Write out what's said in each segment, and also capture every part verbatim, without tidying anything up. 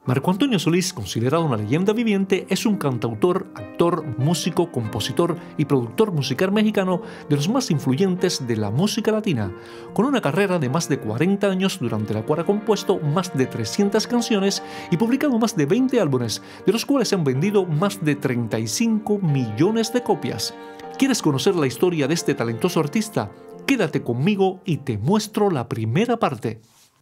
Marco Antonio Solís, considerado una leyenda viviente, es un cantautor, actor, músico, compositor y productor musical mexicano de los más influyentes de la música latina, con una carrera de más de cuarenta años durante la cual ha compuesto más de trescientas canciones y publicado más de veinte álbumes, de los cuales se han vendido más de treinta y cinco millones de copias. ¿Quieres conocer la historia de este talentoso artista? Quédate conmigo y te muestro la primera parte.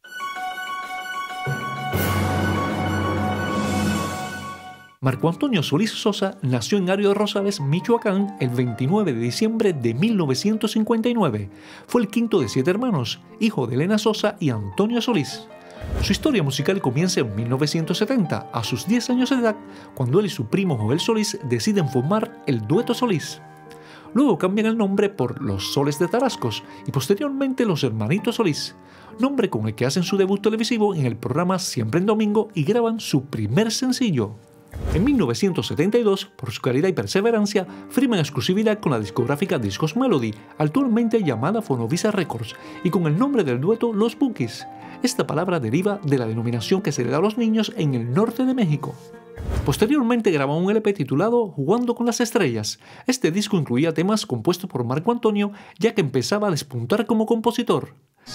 Marco Antonio Solís Sosa nació en Ario de Rosales, Michoacán, el veintinueve de diciembre de mil novecientos cincuenta y nueve. Fue el quinto de siete hermanos, hijo de Elena Sosa y Antonio Solís. Su historia musical comienza en mil novecientos setenta, a sus diez años de edad, cuando él y su primo Joel Solís deciden formar el Dueto Solís. Luego cambian el nombre por Los Soles de Tarascos y posteriormente Los Hermanitos Solís, nombre con el que hacen su debut televisivo en el programa Siempre en Domingo y graban su primer sencillo. En mil novecientos setenta y dos, por su calidad y perseverancia, firman exclusividad con la discográfica Discos Melody, actualmente llamada Fonovisa Records, y con el nombre del dueto Los Bukis. Esta palabra deriva de la denominación que se le da a los niños en el norte de México. Posteriormente grabó un L P titulado Jugando con las Estrellas. Este disco incluía temas compuestos por Marco Antonio, ya que empezaba a despuntar como compositor.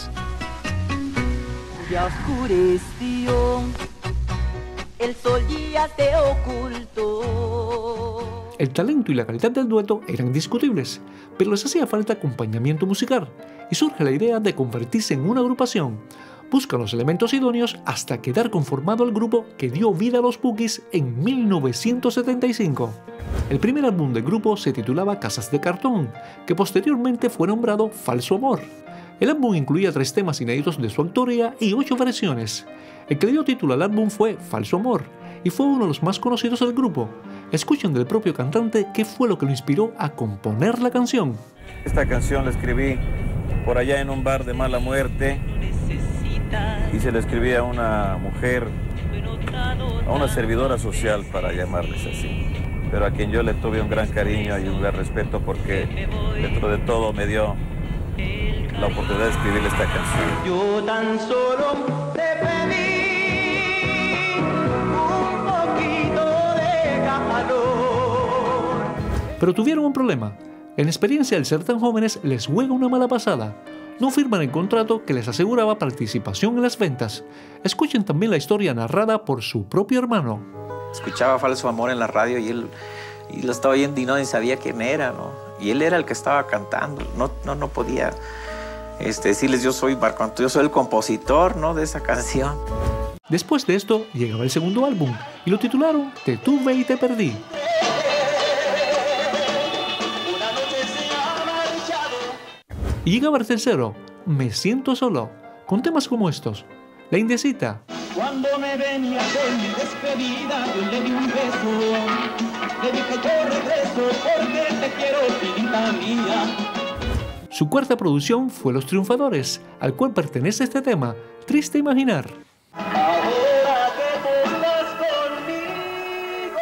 Ya oscureció, el sol ya se ocultó. El talento y la calidad del dueto eran indiscutibles, pero les hacía falta acompañamiento musical, y surge la idea de convertirse en una agrupación. Buscan los elementos idóneos hasta quedar conformado el grupo que dio vida a los Bukis en mil novecientos setenta y cinco. El primer álbum del grupo se titulaba Casas de Cartón, que posteriormente fue nombrado Falso Amor. El álbum incluía tres temas inéditos de su autoría y ocho versiones. El que le dio título al álbum fue Falso Amor, y fue uno de los más conocidos del grupo. Escuchen del propio cantante qué fue lo que lo inspiró a componer la canción. Esta canción la escribí por allá en un bar de mala muerte y se la escribí a una mujer, a una servidora social, para llamarles así, pero a quien yo le tuve un gran cariño y un gran respeto porque dentro de todo me dio la oportunidad de escribirle esta canción. Yo tan solo te pedí un poquito de calor. Pero tuvieron un problema. La inexperiencia al ser tan jóvenes les juega una mala pasada. No firman el contrato que les aseguraba participación en las ventas. Escuchen también la historia narrada por su propio hermano. Escuchaba Falso Amor en la radio y él y lo estaba oyendo y no ni sabía quién era, ¿no? Y él era el que estaba cantando. No, no, no podía este, decirles yo soy Marco Antonio, yo soy el compositor, ¿no?, de esa canción. Después de esto llegaba el segundo álbum y lo titularon Te tuve y te perdí. Y llegaba el tercero, Me siento solo, con temas como estos. La Indiecita. Cuando me venía de mi despedida, yo le di un beso. Le dije yo regreso porque te quiero, filita mía. Su cuarta producción fue Los Triunfadores, al cual pertenece este tema, Triste Imaginar. Ahora que tú estás conmigo,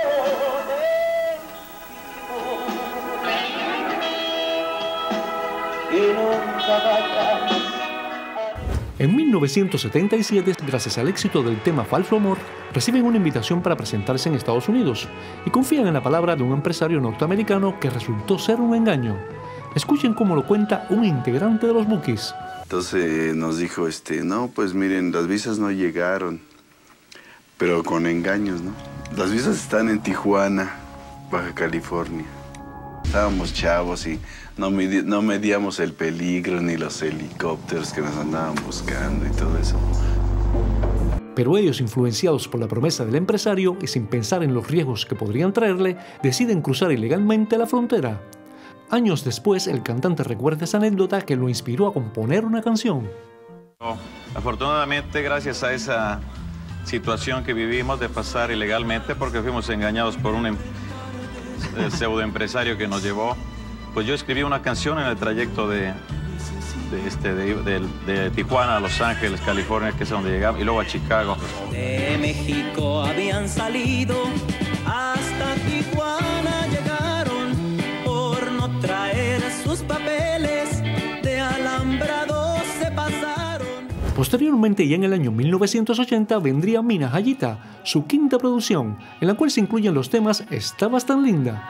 te digo que nunca vayas. En mil novecientos setenta y siete, gracias al éxito del tema Falso Amor, reciben una invitación para presentarse en Estados Unidos y confían en la palabra de un empresario norteamericano que resultó ser un engaño. Escuchen cómo lo cuenta un integrante de los Bukis. Entonces nos dijo, este, no, pues miren, las visas no llegaron, pero con engaños, ¿no? Las visas están en Tijuana, Baja California. Estábamos chavos y no, midi no medíamos el peligro ni los helicópteros que nos andaban buscando y todo eso. Pero ellos, influenciados por la promesa del empresario y sin pensar en los riesgos que podrían traerle, deciden cruzar ilegalmente la frontera. Años después, el cantante recuerda esa anécdota que lo inspiró a componer una canción. Afortunadamente, gracias a esa situación que vivimos de pasar ilegalmente, porque fuimos engañados por un em pseudoempresario que nos llevó, pues yo escribí una canción en el trayecto de, de, este, de, de, de Tijuana a Los Ángeles, California, que es donde llegamos, y luego a Chicago. De México habían salido, hasta Tijuana llegaron, por no traer sus papeles, de alambrados se pasaron. Posteriormente, ya en el año mil novecientos ochenta, vendría Mina Hayita, su quinta producción, en la cual se incluyen los temas Estabas tan linda.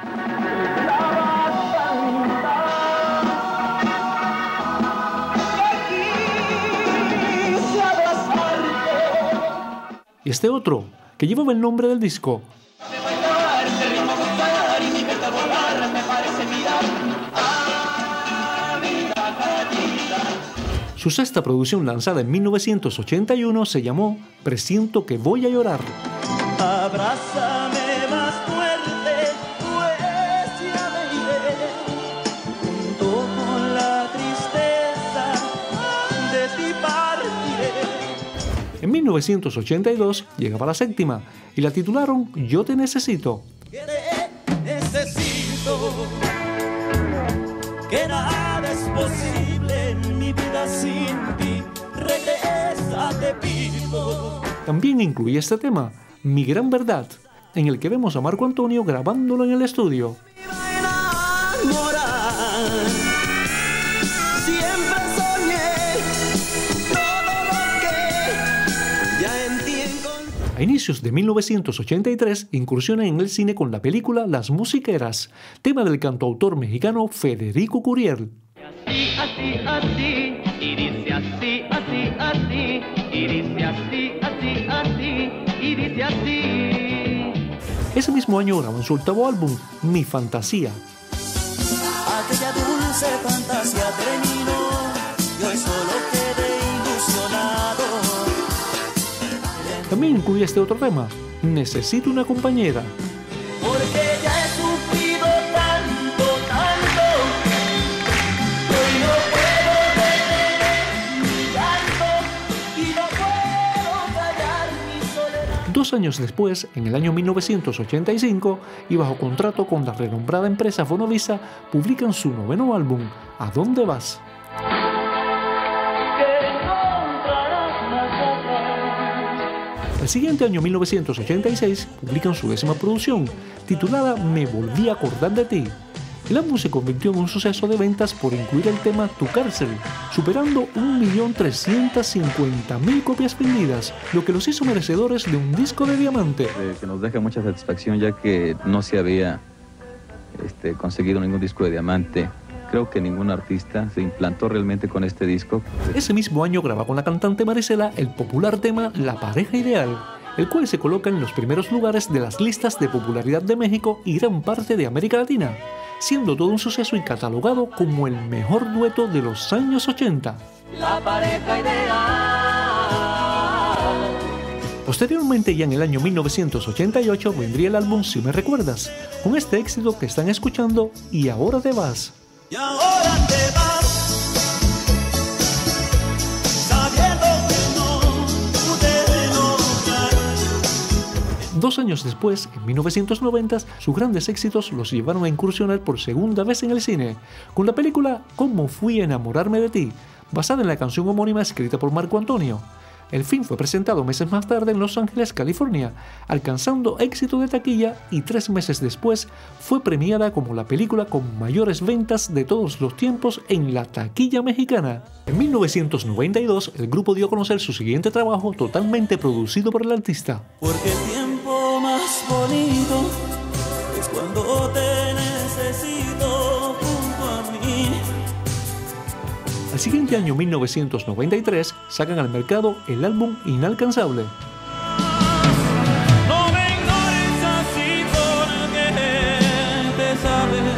Y este otro, que llevaba el nombre del disco. Su sexta producción, lanzada en mil novecientos ochenta y uno, se llamó Presiento que voy a llorar. Abrázame más fuerte, pues ya me iré, junto con la tristeza de ti partiré. En mil novecientos ochenta y dos llegaba la séptima y la titularon Yo te necesito. Que te necesito, que nada es posible en mi vida sin ti, regresa te pido. También incluye este tema, Mi Gran Verdad, en el que vemos a Marco Antonio grabándolo en el estudio. Siempre soñé todo lo que ya en ti encontré. A inicios de mil novecientos ochenta y tres incursiona en el cine con la película Las Musiqueras, tema del cantautor mexicano Federico Curiel. Así, así, así, y dice así, así, así, y dice así, así, así, y dice así. Ese mismo año graban su octavo álbum, Mi Fantasía. Aquella dulce fantasía terminó, y hoy solo quedé ilusionado. También incluye este otro tema, Necesito una compañera. Porque ya he sufrido tanto, tanto, que hoy no puedo detener mi llanto y no puedo callar mi soledad. Dos años después, en el año mil novecientos ochenta y cinco, y bajo contrato con la renombrada empresa Fonovisa, publican su noveno álbum, ¿A dónde vas? El siguiente año, mil novecientos ochenta y seis, publican su décima producción, titulada Me volví a acordar de ti. El álbum se convirtió en un suceso de ventas por incluir el tema Tu cárcel, superando un millón trescientas cincuenta mil copias vendidas, lo que los hizo merecedores de un disco de diamante. Eh, que nos deja mucha satisfacción, ya que no se había este, conseguido ningún disco de diamante. Creo que ningún artista se implantó realmente con este disco. Ese mismo año graba con la cantante Marisela el popular tema La pareja ideal, el cual se coloca en los primeros lugares de las listas de popularidad de México y gran parte de América Latina, siendo todo un suceso y catalogado como el mejor dueto de los años ochenta. La pareja ideal. Posteriormente, ya en el año mil novecientos ochenta y ocho, vendría el álbum Si me recuerdas, con este éxito que están escuchando, Y ahora te vas. Y ahora te vas, sabiendo que no pude lograr. Dos años después, en mil novecientos noventa, sus grandes éxitos los llevaron a incursionar por segunda vez en el cine, con la película Cómo fui a enamorarme de ti, basada en la canción homónima escrita por Marco Antonio. El film fue presentado meses más tarde en Los Ángeles, California, alcanzando éxito de taquilla, y tres meses después fue premiada como la película con mayores ventas de todos los tiempos en la taquilla mexicana. En mil novecientos noventa y dos, el grupo dio a conocer su siguiente trabajo, totalmente producido por el artista. Porque el tiempo más bonito es cuando te necesito junto a mí. Al siguiente año, mil novecientos noventa y tres, sacan al mercado el álbum Inalcanzable. No me ignores así porque te sabes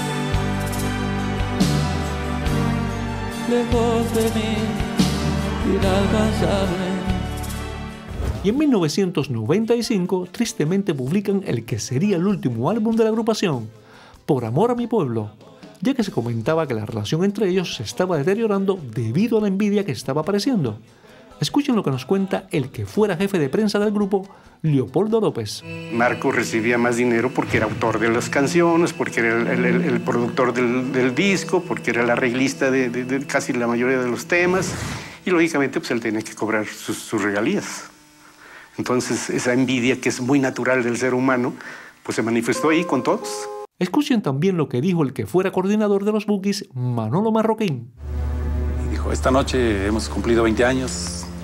lejos de mí, inalcanzable. Y en mil novecientos noventa y cinco, tristemente publican el que sería el último álbum de la agrupación, Por amor a mi pueblo, ya que se comentaba que la relación entre ellos se estaba deteriorando debido a la envidia que estaba apareciendo. Escuchen lo que nos cuenta el que fuera jefe de prensa del grupo, Leopoldo López. Marco recibía más dinero porque era autor de las canciones, porque era el, el, el productor del, del disco, porque era el arreglista de, de, de casi la mayoría de los temas, y lógicamente pues él tenía que cobrar sus, sus regalías. Entonces esa envidia, que es muy natural del ser humano, pues se manifestó ahí con todos. Escuchen también lo que dijo el que fuera coordinador de los Bookies, Manolo Marroquín. Y dijo, esta noche hemos cumplido veinte años,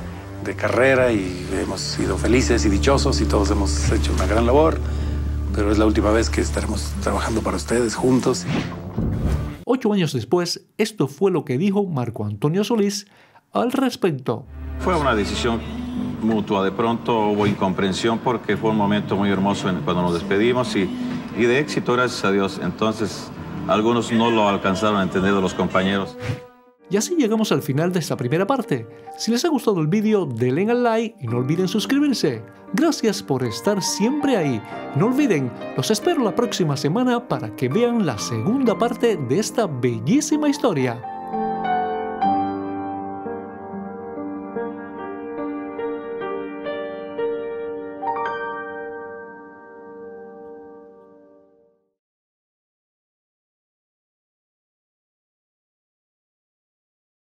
de carrera y hemos sido felices y dichosos y todos hemos hecho una gran labor, pero es la última vez que estaremos trabajando para ustedes juntos. Ocho años después, esto fue lo que dijo Marco Antonio Solís al respecto. Fue una decisión mutua, de pronto hubo incomprensión porque fue un momento muy hermoso cuando nos despedimos y, y de éxito, gracias a Dios. Entonces, algunos no lo alcanzaron a entender de los compañeros. Y así llegamos al final de esta primera parte. Si les ha gustado el vídeo, denle al like y no olviden suscribirse. Gracias por estar siempre ahí. No olviden, los espero la próxima semana para que vean la segunda parte de esta bellísima historia.